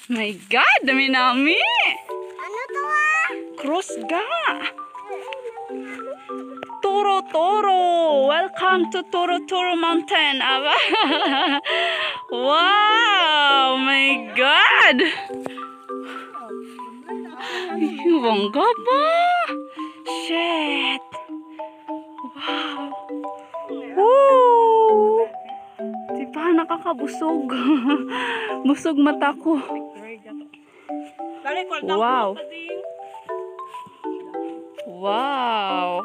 My God, dami nami. Ano to ah? Cross ga. Toro Toro. Welcome to Toro Toro Mountain. Aba. Wow, my God. Bongga ba? Shit. Wow. Woo. Diba nakakabusog. Busog mata ko. Wow. Wow.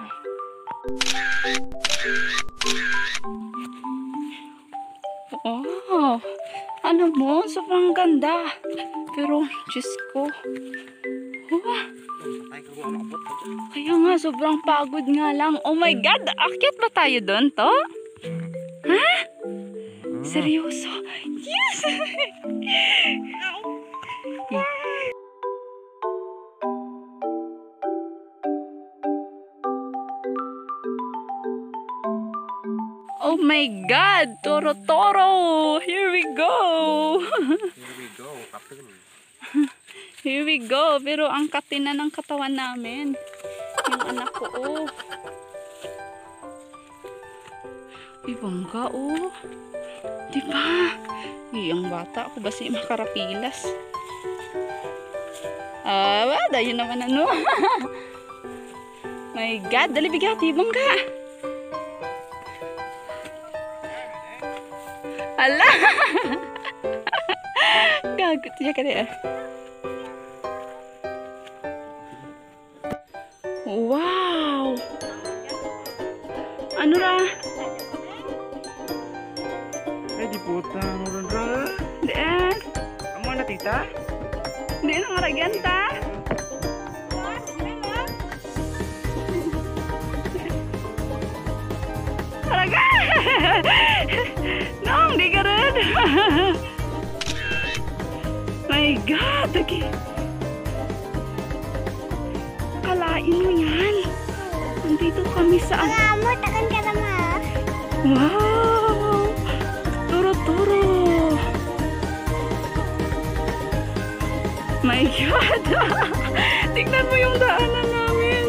Oh, ano mo? Sobrang ganda. Pero, Diyos ko. Oh. Kaya nga, sobrang pagod nga lang. Oh my God, akyat ba tayo doon to? Ha? Seryoso? Yes! Oh my God! Toro Toro! Here we go! Here we go, kapin. Here we go! Pero ang katina ng katawan namin. Yung anak ko, oh. Ibangga, oh. Diba? Yung bata ako ba si makarapilas? Wala yun naman ano. My God! Dali bigati, bangga! Ala! Gagot siya ka rin. Wow! Ano ra? Ay, di putang urang. Diyan? Amo na tita? Diyan ang aragyan ta? Aragyan! Nong, di ka rin! My God! Okay. Kalain mo yan. Nandito kami sa... Salamat, akan ka naman. Wow! Turo-turo! My God! Tignan mo yung daanan namin!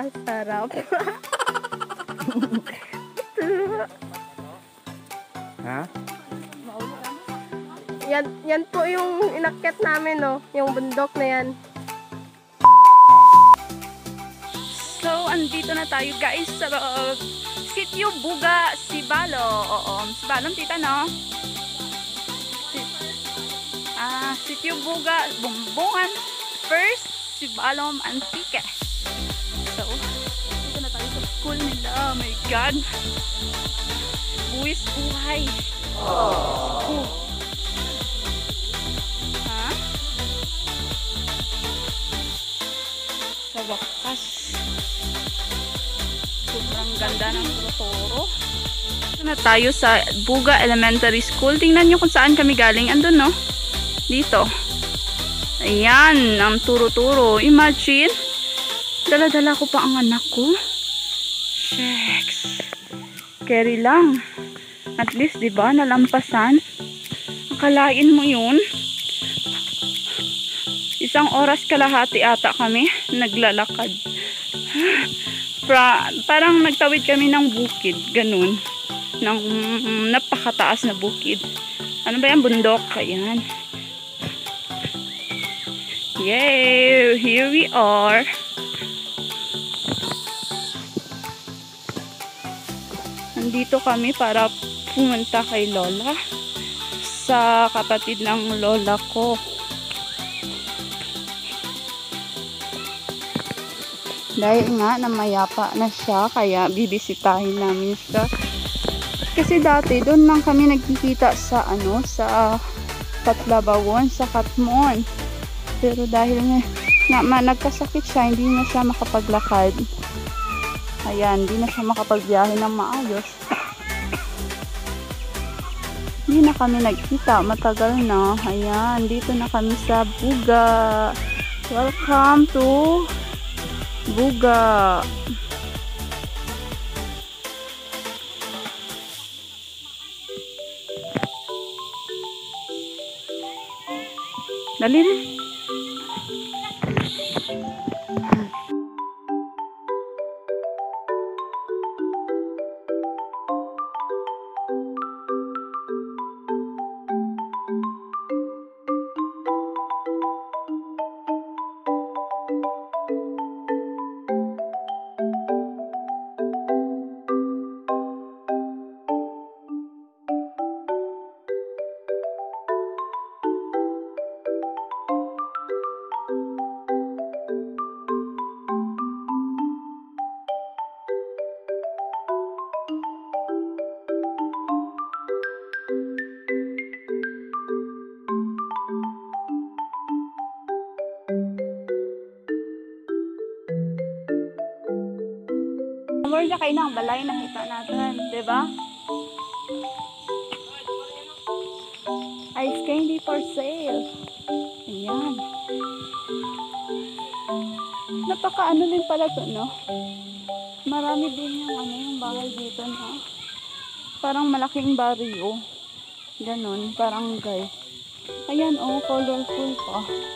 Sarap. Ha? Yan po yung inakyat namin, no? Yung bundok na yan. So, andito na tayo guys sa Sitio Buga, Sibalo. Oo, Sibalom tita, no? Sitio Buga, Bumbungan, First, Sibalom, Antique. So, dito na tayo sa school nila. Oh my God. Buwis buhay. Ha? Sa wakas. Sobrang ganda ng toro. Dito na tayo sa Buga Elementary School. Tingnan nyo kung saan kami galing. Andun, no? Dito. Ayan, ang turo-turo. Imagine, dala-dala ko pa ang anak ko. Shucks. Carry lang. At least, diba, nalampasan. Akalain mo yun. 1 oras kalahati ata kami naglalakad. Parang nagtawid kami ng bukid. Ganun. Ng napakataas na bukid. Ano ba yan? Bundok. Ayan. Yay! Here we are. Nandito kami para pumunta kay Lola sa kapatid ng Lola ko. Dahil nga namayapa na siya, kaya bibisitahin namin siya. Kasi dati doon lang kami nagkikita sa sa Patlabawon, sa Katmon. Pero dahil nagkasakit siya, hindi na siya makapaglakad. Ayan, hindi na siya makapagbiyahe ng maayos. Hindi na kami nagkita, matagal na. Ayan, dito na kami sa Buga. Welcome to Buga. Dali na. More na kayo ng balay nakita natin, diba? Ice candy for sale. Ayan. Napaka din pala to, no? Marami din yung bahay dito, no? Parang malaking barrio. Ganon, parang guys. Ayan, colorful pa.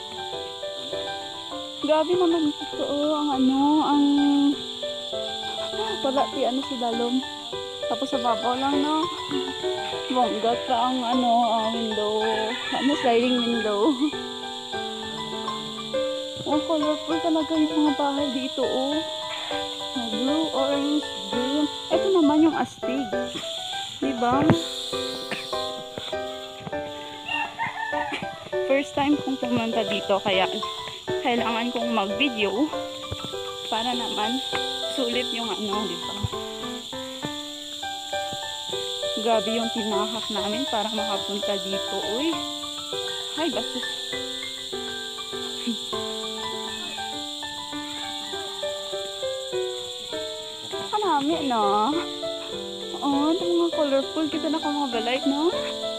Grabe naman ito, ang wala si dalom. Tapos sa babaw lang, no? Bonggat pa ang window. Sliding window. Colorful talaga yung mga bahay dito, Blue, orange, green. Ito naman yung astig. Diba? First time kong pumunta dito, kaya kailangan kong mag-video para naman sulit yung diba? Grabe yung tinahak namin para makapunta dito, Ay, basta. Kanami, no? Ito mga colorful. Kita na ka mga balay, no?